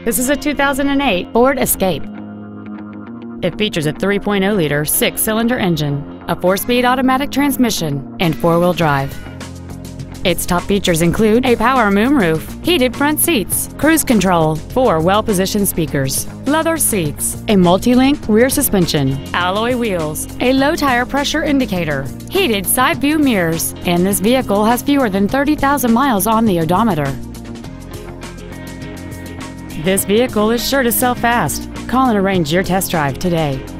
This is a 2008 Ford Escape. It features a 3.0-liter six-cylinder engine, a four-speed automatic transmission, and four-wheel drive. Its top features include a power moonroof, heated front seats, cruise control, four well-positioned speakers, leather seats, a multi-link rear suspension, alloy wheels, a low tire pressure indicator, heated side view mirrors, and this vehicle has fewer than 30,000 miles on the odometer. This vehicle is sure to sell fast. Call and arrange your test drive today.